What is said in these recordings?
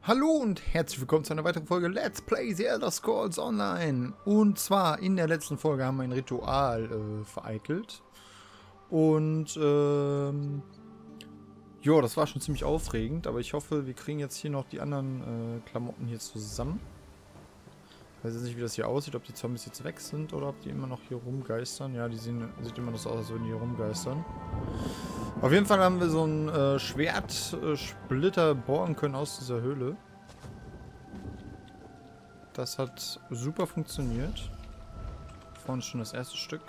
Hallo und herzlich willkommen zu einer weiteren Folge Let's Play The Elder Scrolls Online. Und zwar in der letzten Folge haben wir ein Ritual vereitelt. Und ja, das war schon ziemlich aufregend, aber ich hoffe, wir kriegen jetzt hier noch die anderen Klamotten hier zusammen. Ich weiß jetzt nicht, wie das hier aussieht, ob die Zombies jetzt weg sind oder ob die immer noch hier rumgeistern. Ja, sieht immer noch so aus, als würden die hier rumgeistern. Auf jeden Fall haben wir so einen Schwertsplitter bohren können aus dieser Höhle. Das hat super funktioniert. Vorne ist schon das erste Stück.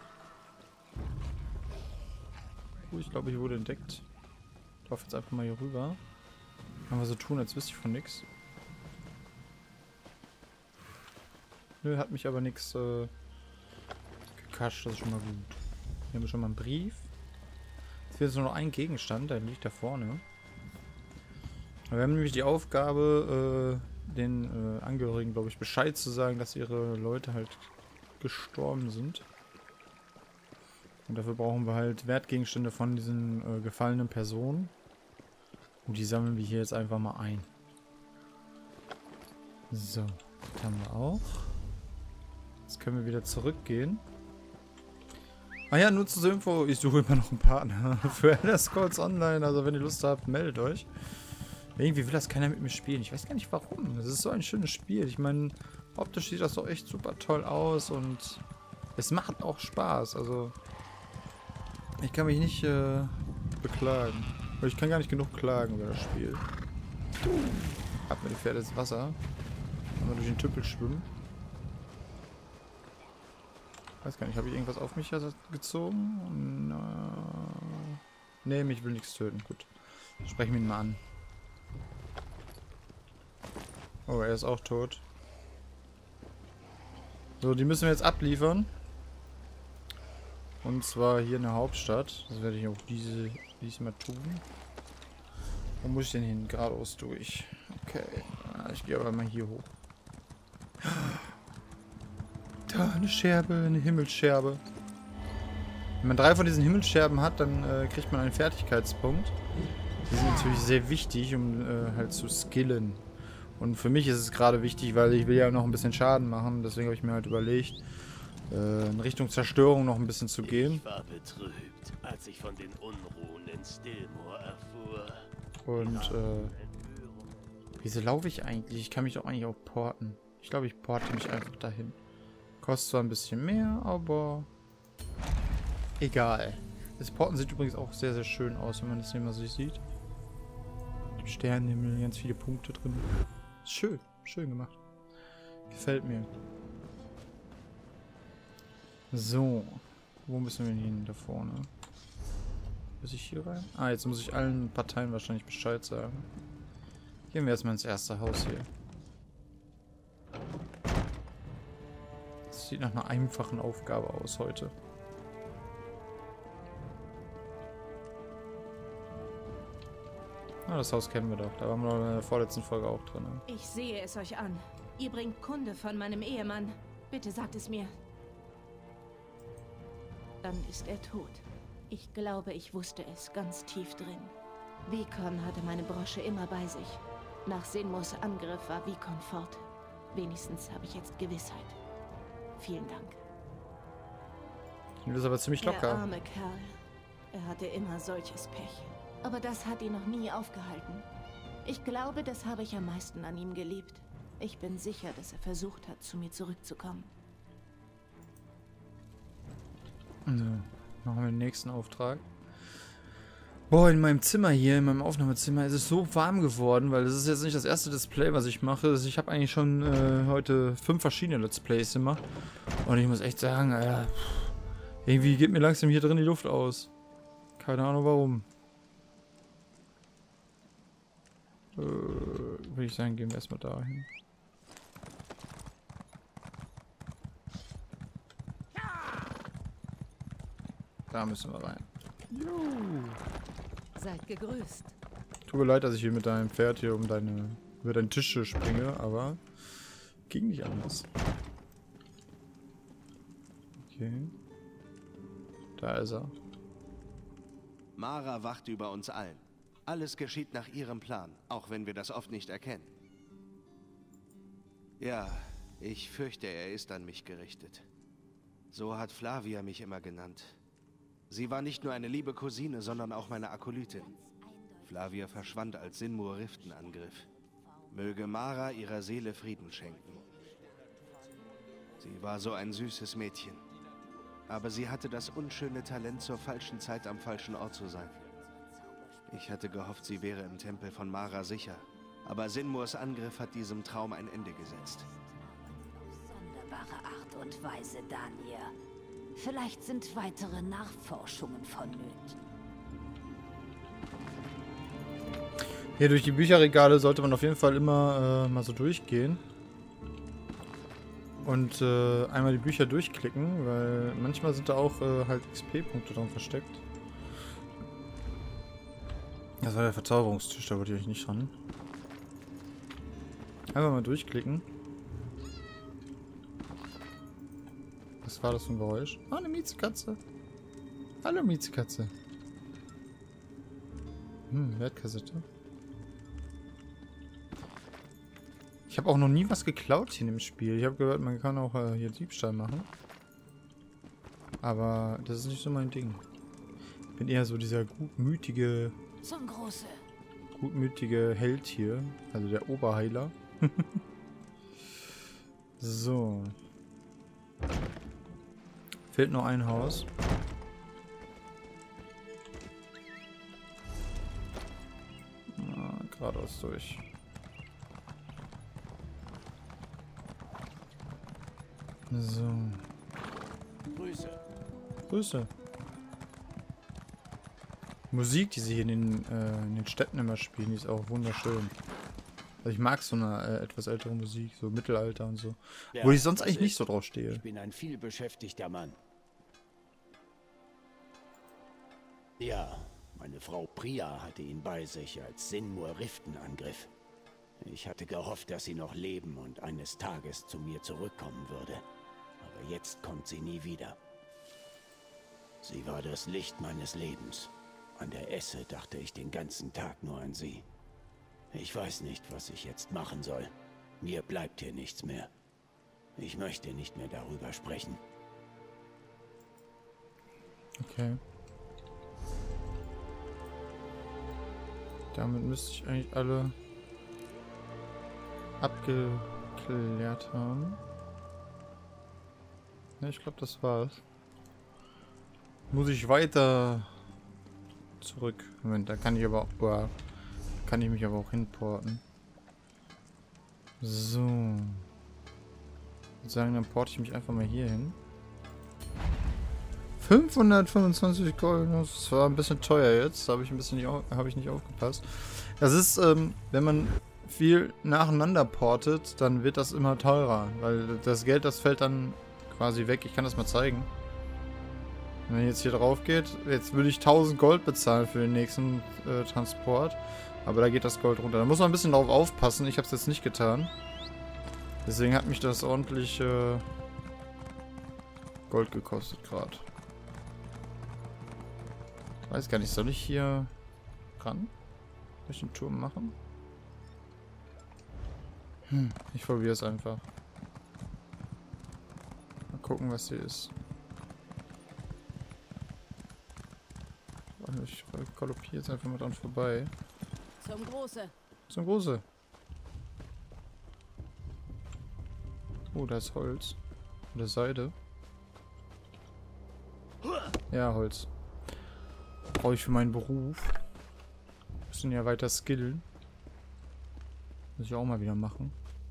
Ich glaube, hier wurde entdeckt. Ich laufe jetzt einfach mal hier rüber. Kann wir so tun, als wüsste ich von nichts. Nö, hat mich aber nichts gekascht, das ist schon mal gut. Hier haben wir schon mal einen Brief. Jetzt fehlt nur noch ein Gegenstand, der liegt da vorne. Wir haben nämlich die Aufgabe, den Angehörigen, glaube ich, Bescheid zu sagen, dass ihre Leute halt gestorben sind. Und dafür brauchen wir halt Wertgegenstände von diesen gefallenen Personen. Und die sammeln wir hier jetzt einfach mal ein. So, das haben wir auch. Jetzt können wir wieder zurückgehen. Ah ja, nur zur Info, ich suche immer noch einen Partner für Elder Scrolls Online, also wenn ihr Lust habt, meldet euch. Irgendwie will das keiner mit mir spielen, ich weiß gar nicht warum. Das ist so ein schönes Spiel, ich meine, optisch sieht das doch echt super toll aus und es macht auch Spaß, also ich kann mich nicht beklagen. Ich kann gar nicht genug klagen über das Spiel. Ab mir die Pferde ins Wasser. Wenn wir durch den Tümpel schwimmen. Weiß gar nicht, habe ich irgendwas auf mich gezogen? Nee, mich will nichts töten. Gut. Sprechen wir ihn mal an. Oh, er ist auch tot. So, die müssen wir jetzt abliefern. Und zwar hier in der Hauptstadt. Das werde ich auch diesmal tun. Wo muss ich denn hin? Geradeaus durch. Okay. Ich gehe aber mal hier hoch. Da, eine Scherbe, eine Himmelsscherbe. Wenn man 3 von diesen Himmelsscherben hat, dann kriegt man einen Fertigkeitspunkt. Die sind natürlich sehr wichtig, um halt zu skillen. Und für mich ist es gerade wichtig, weil ich will ja noch ein bisschen Schaden machen. Deswegen habe ich mir halt überlegt, in Richtung Zerstörung noch ein bisschen zu gehen. Ich war betrübt, als ich von den Unruhen in Stillmoor erfuhr. Und wieso laufe ich eigentlich? Ich kann mich doch eigentlich auch porten. Ich glaube, ich porte mich einfach dahin. Kostet zwar ein bisschen mehr, aber egal. Das Porten sieht übrigens auch sehr, sehr schön aus, wenn man das nicht mal so sieht. Sternenhimmel, ganz viele Punkte drin. Schön, schön gemacht. Gefällt mir. So, wo müssen wir hin? Da vorne. Muss ich hier rein? Ah, jetzt muss ich allen Parteien wahrscheinlich Bescheid sagen. Gehen wir erstmal ins erste Haus hier. Das sieht nach einer einfachen Aufgabe aus heute. Ah, das Haus kennen wir doch. Da waren wir in der vorletzten Folge auch drin. Ne? Ich sehe es euch an. Ihr bringt Kunde von meinem Ehemann. Bitte sagt es mir. Dann ist er tot. Ich glaube, ich wusste es ganz tief drin. Vikon hatte meine Brosche immer bei sich. Nach Sinmos Angriff war Vikon fort. Wenigstens habe ich jetzt Gewissheit. Vielen Dank. Du bist aber ziemlich locker. Der arme Kerl. Er hatte immer solches Pech. Aber das hat ihn noch nie aufgehalten. Ich glaube, das habe ich am meisten an ihm geliebt. Ich bin sicher, dass er versucht hat, zu mir zurückzukommen. Also, machen wir den nächsten Auftrag. Boah, in meinem Zimmer hier, in meinem Aufnahmezimmer, ist es so warm geworden, weil das ist jetzt nicht das erste Let's Play, was ich mache. Ich habe eigentlich schon heute 5 verschiedene Let's Plays gemacht. Und ich muss echt sagen, irgendwie geht mir langsam hier drin die Luft aus. Keine Ahnung warum. Würde ich sagen, gehen wir erstmal dahin. Da müssen wir rein. Juhu. Seid gegrüßt. Tut mir leid, dass ich hier mit deinem Pferd hier über deinen Tisch springe, aber ging nicht anders. Okay. Da ist er. Mara wacht über uns allen. Alles geschieht nach ihrem Plan, auch wenn wir das oft nicht erkennen. Ja, ich fürchte, er ist an mich gerichtet. So hat Flavia mich immer genannt. Sie war nicht nur eine liebe Cousine, sondern auch meine Akolytin. Flavia verschwand, als Sinmur Riften angriff. Möge Mara ihrer Seele Frieden schenken. Sie war so ein süßes Mädchen. Aber sie hatte das unschöne Talent, zur falschen Zeit am falschen Ort zu sein. Ich hatte gehofft, sie wäre im Tempel von Mara sicher. Aber Sinmurs Angriff hat diesem Traum ein Ende gesetzt. Sonderbare Art und Weise, Daniel. Vielleicht sind weitere Nachforschungen vonnöten. Hier durch die Bücherregale sollte man auf jeden Fall immer mal so durchgehen. Und einmal die Bücher durchklicken, weil manchmal sind da auch halt XP-Punkte dran versteckt. Das war der Verzauberungstisch, da wollte ich euch nicht ran. Einfach mal durchklicken. Was war das für ein Geräusch? Ah, eine Miezekatze. Hallo Miezekatze. Wertkassette. Ich habe auch noch nie was geklaut hier in dem Spiel. Ich habe gehört, man kann auch hier Diebstahl machen. Aber das ist nicht so mein Ding. Ich bin eher so dieser gutmütige Held hier. Also der Oberheiler. So. Fehlt noch ein Haus. Geradeaus durch. So. Grüße. Musik, die sie hier in den Städten immer spielen, die ist auch wunderschön. Also ich mag so eine etwas ältere Musik, so Mittelalter und so. Ja, wo ich sonst eigentlich nicht so drauf stehe. Ich bin ein vielbeschäftigter Mann. Ja, meine Frau Priya hatte ihn bei sich, als Sinmur Riften angriff. Ich hatte gehofft, dass sie noch leben und eines Tages zu mir zurückkommen würde. Aber jetzt kommt sie nie wieder. Sie war das Licht meines Lebens. An der Esse dachte ich den ganzen Tag nur an sie. Ich weiß nicht, was ich jetzt machen soll. Mir bleibt hier nichts mehr. Ich möchte nicht mehr darüber sprechen. Okay. Damit müsste ich eigentlich alle abgeklärt haben. Ja, ich glaube, das war's. Muss ich weiter zurück. Moment, da kann ich aber auch, kann ich mich aber auch hinporten. So. Ich würde sagen, dann porte ich mich einfach mal hier hin. 525 Gold, das war ein bisschen teuer jetzt, habe ich nicht aufgepasst. Das ist, wenn man viel nacheinander portet, dann wird das immer teurer, weil das Geld, das fällt dann quasi weg. Ich kann das mal zeigen. Wenn jetzt hier drauf geht, jetzt würde ich 1000 Gold bezahlen für den nächsten Transport, aber da geht das Gold runter. Da muss man ein bisschen drauf aufpassen, ich habe es jetzt nicht getan. Deswegen hat mich das ordentlich Gold gekostet gerade. Weiß gar nicht, soll ich hier ran? Soll ich den Turm machen? Ich probiere es einfach. Mal gucken, was hier ist. Ich galoppiere jetzt einfach mal dran vorbei. Zum Große. Zum Große. Oh, da ist Holz. Oder Seide. Ja, Holz. Brauche ich für meinen Beruf. Müssen ja weiter skillen. Muss ich auch mal wieder machen.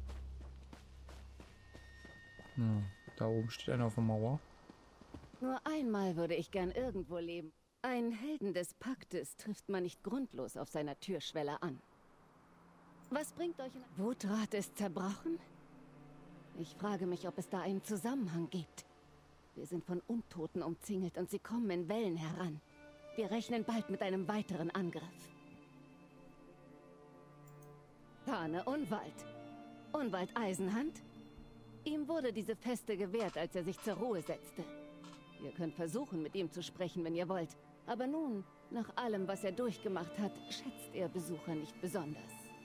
Ja, da oben steht einer auf der Mauer. Nur einmal würde ich gern irgendwo leben. Einen Helden des Paktes trifft man nicht grundlos auf seiner Türschwelle an. Was bringt euch in... Wutrat ist zerbrochen? Ich frage mich, ob es da einen Zusammenhang gibt. Wir sind von Untoten umzingelt und sie kommen in Wellen heran. Wir rechnen bald mit einem weiteren Angriff. Tane Unwald. Unwald Eisenhand? Ihm wurde diese Feste gewährt, als er sich zur Ruhe setzte. Ihr könnt versuchen, mit ihm zu sprechen, wenn ihr wollt. Aber nun Nach allem, was er durchgemacht hat, schätzt er Besucher nicht besonders.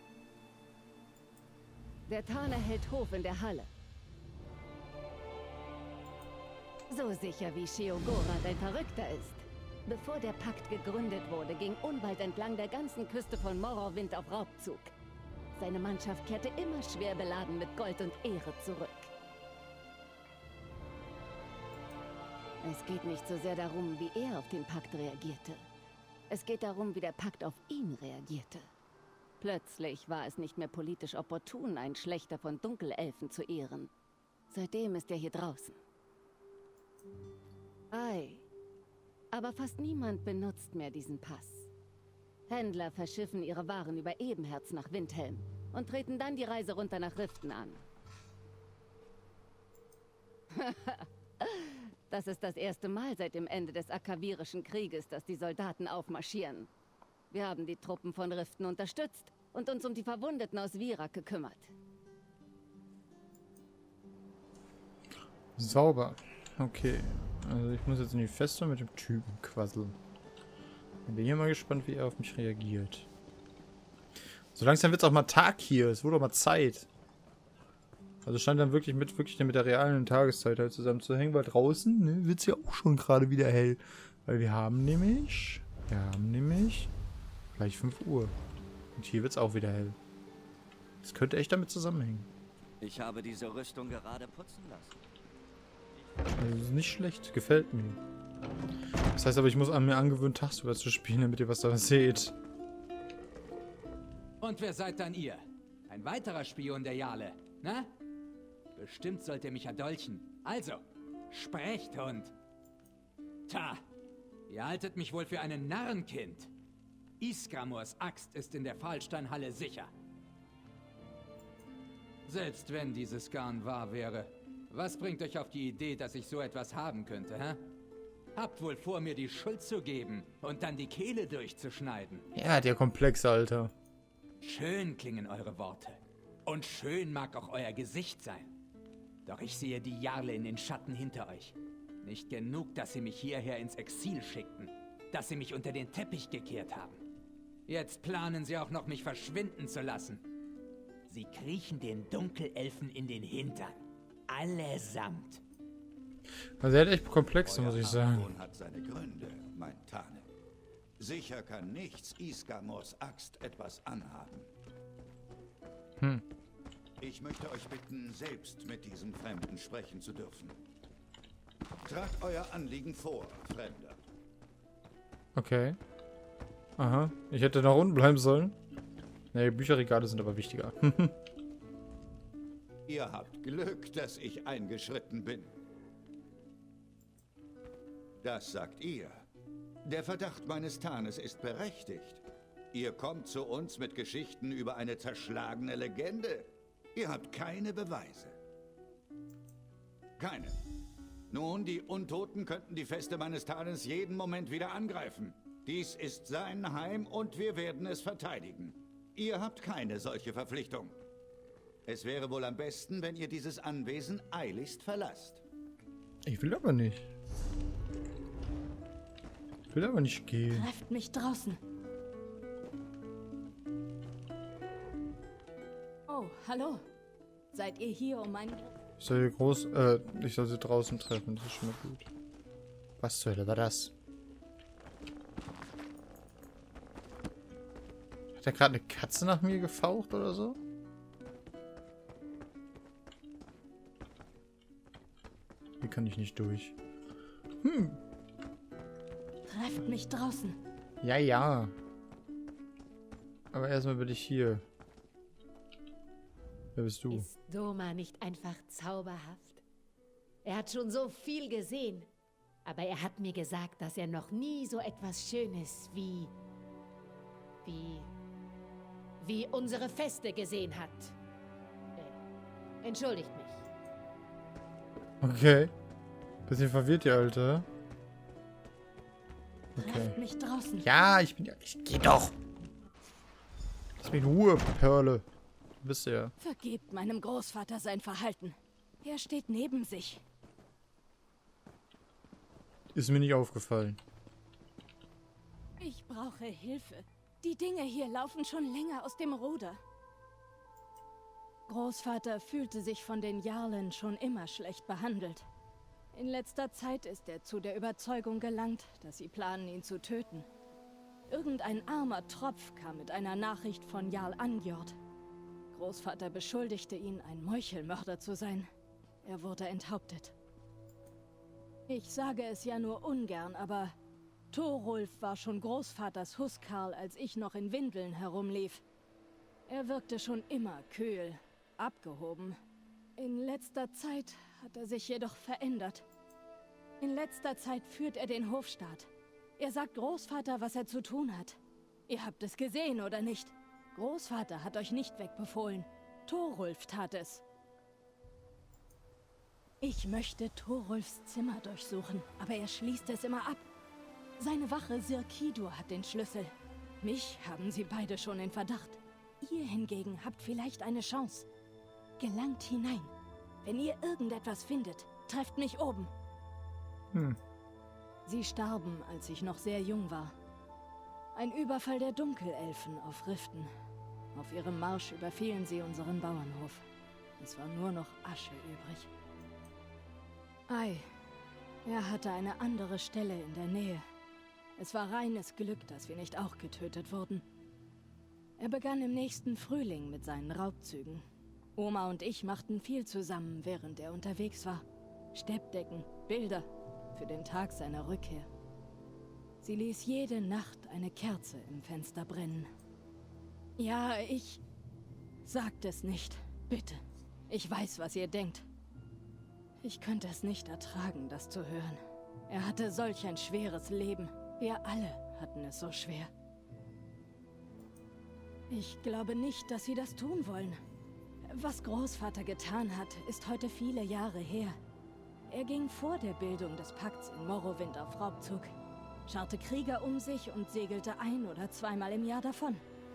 Der Tane hält Hof in der Halle. So sicher wie Sheogorath ein Verrückter ist. Bevor der Pakt gegründet wurde, ging Unwald entlang der ganzen Küste von Morrowind auf Raubzug. Seine Mannschaft kehrte immer schwer beladen mit Gold und Ehre zurück. Es geht nicht so sehr darum, wie er auf den Pakt reagierte. Es geht darum, wie der Pakt auf ihn reagierte. Plötzlich war es nicht mehr politisch opportun, einen Schlächter von Dunkelelfen zu ehren. Seitdem ist er hier draußen. Ei. Aber fast niemand benutzt mehr diesen Pass. Händler verschiffen ihre Waren über Ebenherz nach Windhelm und treten dann die Reise runter nach Riften an. Das ist das erste Mal seit dem Ende des Akavirischen Krieges, dass die Soldaten aufmarschieren. Wir haben die Truppen von Riften unterstützt und uns um die Verwundeten aus Virak gekümmert. Sauber. Okay. Also ich muss jetzt in die Festung mit dem Typen quasseln. Ich bin hier mal gespannt, wie er auf mich reagiert. So langsam wird es auch mal Tag hier. Es wurde auch mal Zeit. Also scheint dann wirklich mit der realen Tageszeit halt zusammenzuhängen, weil draußen, ne, wird es ja auch schon gerade wieder hell. Weil wir haben nämlich gleich 5 Uhr. Und hier wird es auch wieder hell. Das könnte echt damit zusammenhängen. Ich habe diese Rüstung gerade putzen lassen. Also das ist nicht schlecht, gefällt mir. Das heißt aber, ich muss an mir angewöhnen, tagsüber zu spielen, damit ihr was da seht. Und wer seid dann ihr? Ein weiterer Spion der Jarle, ne? Bestimmt sollt ihr mich erdolchen. Also, sprecht, Hund. Tja, ihr haltet mich wohl für ein Narrenkind. Ysgramors Axt ist in der Fahlsteinhalle sicher. Selbst wenn dieses Garn wahr wäre, was bringt euch auf die Idee, dass ich so etwas haben könnte, hä? Habt wohl vor, mir die Schuld zu geben und dann die Kehle durchzuschneiden. Ja, der Komplex, Alter. Schön klingen eure Worte. Und schön mag auch euer Gesicht sein. Doch ich sehe die Jarle in den Schatten hinter euch. Nicht genug, dass sie mich hierher ins Exil schickten. Dass sie mich unter den Teppich gekehrt haben. Jetzt planen sie auch noch, mich verschwinden zu lassen. Sie kriechen den Dunkelelfen in den Hintern. Allesamt. Also er hat echt Komplexe, muss ich sagen. Argwohn hat seine Gründe, mein Tane. Sicher kann nichts Ysgramors Axt etwas anhaben. Ich möchte euch bitten, selbst mit diesem Fremden sprechen zu dürfen. Tragt euer Anliegen vor, Fremder. Okay. Aha. Ich hätte nach unten bleiben sollen. Ne, Bücherregale sind aber wichtiger. Ihr habt Glück, dass ich eingeschritten bin. Das sagt ihr. Der Verdacht meines Tanes ist berechtigt. Ihr kommt zu uns mit Geschichten über eine zerschlagene Legende. Ihr habt keine Beweise. Keine. Nun, die Untoten könnten die Feste meines Tanes jeden Moment wieder angreifen. Dies ist sein Heim und wir werden es verteidigen. Ihr habt keine solche Verpflichtung. Es wäre wohl am besten, wenn ihr dieses Anwesen eiligst verlasst. Ich will aber nicht. Ich will aber nicht gehen. Trefft mich draußen. Oh, hallo. Seid ihr hier, um meinen... Ich soll sie draußen treffen, das ist schon mal gut. Was zur Hölle war das? Hat er gerade eine Katze nach mir gefaucht oder so? Hier kann ich nicht durch. Trefft mich draußen. Ja, ja. Aber erstmal bin ich hier. Wer bist du? Ist Doma nicht einfach zauberhaft? Er hat schon so viel gesehen. Aber er hat mir gesagt, dass er noch nie so etwas Schönes wie unsere Feste gesehen hat. Entschuldigt mich. Okay. Bisschen verwirrt, ihr Alter. Okay. Trefft mich draußen. Ja, ich geh doch. Lass mich in Ruhe, Perle. Du bist ja. Vergebt meinem Großvater sein Verhalten. Er steht neben sich. Ist mir nicht aufgefallen. Ich brauche Hilfe. Die Dinge hier laufen schon länger aus dem Ruder. Großvater fühlte sich von den Jarlen schon immer schlecht behandelt. In letzter Zeit ist er zu der Überzeugung gelangt, dass sie planen, ihn zu töten. Irgendein armer Tropf kam mit einer Nachricht von Jarl Angjord. Großvater beschuldigte ihn, ein Meuchelmörder zu sein. Er wurde enthauptet. Ich sage es ja nur ungern, aber Thorulf war schon Großvaters Huskarl, als ich noch in Windeln herumlief. Er wirkte schon immer kühl, abgehoben. In letzter Zeit hat er sich jedoch verändert. In letzter Zeit führt er den Hofstaat. Er sagt Großvater, was er zu tun hat. Ihr habt es gesehen, oder nicht? Großvater hat euch nicht wegbefohlen. Thorulf tat es. Ich möchte Thorulfs Zimmer durchsuchen, aber er schließt es immer ab. Seine Wache Sir Kidur hat den Schlüssel. Mich haben sie beide schon in Verdacht. Ihr hingegen habt vielleicht eine Chance. Gelangt hinein. Wenn ihr irgendetwas findet, trefft mich oben. Sie starben, als ich noch sehr jung war. Ein Überfall der Dunkelelfen auf Riften. Auf ihrem Marsch überfielen sie unseren Bauernhof. Es war nur noch Asche übrig. Ei, er hatte eine andere Stelle in der Nähe. Es war reines Glück, dass wir nicht auch getötet wurden. Er begann im nächsten Frühling mit seinen Raubzügen. Oma und ich machten viel zusammen, während er unterwegs war. Steppdecken, Bilder für den Tag seiner Rückkehr. Sie ließ jede Nacht eine Kerze im Fenster brennen. Ja, sagt es nicht, bitte. Ich weiß, was ihr denkt. Ich könnte es nicht ertragen, das zu hören. Er hatte solch ein schweres Leben. Wir alle hatten es so schwer. Ich glaube nicht, dass sie das tun wollen. Was Großvater getan hat, ist heute viele Jahre her. Er ging vor der Bildung des Pakts in Morrowind auf Raubzug, scharrte Krieger um sich und segelte 1- oder 2-mal im Jahr davon.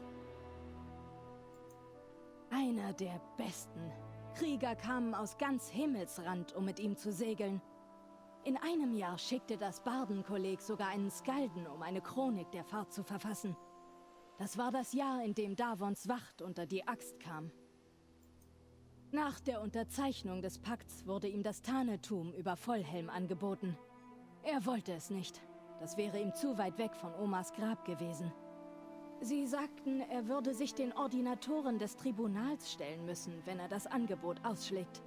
Einer der besten. Krieger kamen aus ganz Himmelsrand, um mit ihm zu segeln. In einem Jahr schickte das Bardenkolleg sogar einen Skalden, um eine Chronik der Fahrt zu verfassen. Das war das Jahr, in dem Davons Wacht unter die Axt kam. Nach der Unterzeichnung des Pakts wurde ihm das Tanetum über Vollhelm angeboten. Er wollte es nicht. Das wäre ihm zu weit weg von Omas Grab gewesen. Sie sagten, er würde sich den Ordinatoren des Tribunals stellen müssen, wenn er das Angebot ausschlägt.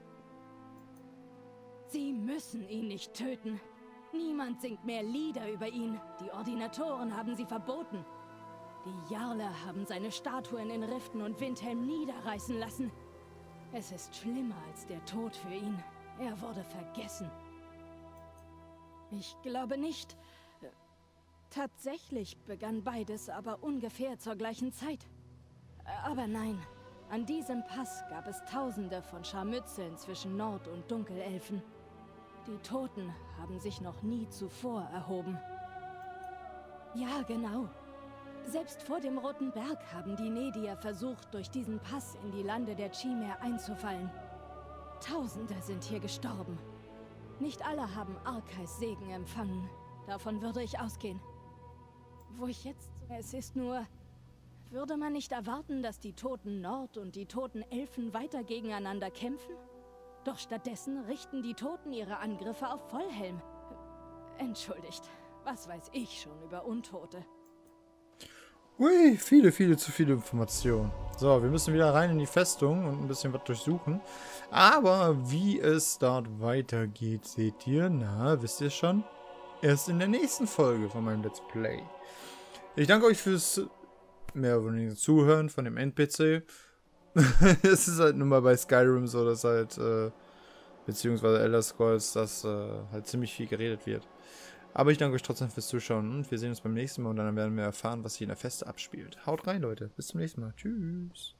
Sie müssen ihn nicht töten. Niemand singt mehr Lieder über ihn. Die Ordinatoren haben sie verboten. Die Jarle haben seine Statuen in Riften und Windhelm niederreißen lassen. Es ist schlimmer als der Tod für ihn. Er wurde vergessen. Ich glaube nicht. Tatsächlich begann beides aber ungefähr zur gleichen Zeit. Aber nein, an diesem Pass gab es Tausende von Scharmützeln zwischen Nord- und Dunkelelfen. Die Toten haben sich noch nie zuvor erhoben. Ja, genau. Selbst vor dem Roten Berg haben die Nedier versucht, durch diesen Pass in die Lande der Chimär einzufallen. Tausende sind hier gestorben. Nicht alle haben Arkais Segen empfangen. Davon würde ich ausgehen. Wo ich jetzt... Es ist nur... Würde man nicht erwarten, dass die toten Nord- und die toten Elfen weiter gegeneinander kämpfen? Doch stattdessen richten die Toten ihre Angriffe auf Vollhelm. Entschuldigt, was weiß ich schon über Untote? Ui, viele zu viele Informationen. So, wir müssen wieder rein in die Festung und ein bisschen was durchsuchen. Aber wie es dort weitergeht, seht ihr, wisst ihr schon? Erst in der nächsten Folge von meinem Let's Play. Ich danke euch fürs mehr oder weniger Zuhören von dem NPC. Es ist halt nun mal bei Skyrim so, dass halt, beziehungsweise Elder Scrolls, dass halt ziemlich viel geredet wird. Aber ich danke euch trotzdem fürs Zuschauen und wir sehen uns beim nächsten Mal und dann werden wir erfahren, was sich in der Feste abspielt. Haut rein, Leute. Bis zum nächsten Mal. Tschüss.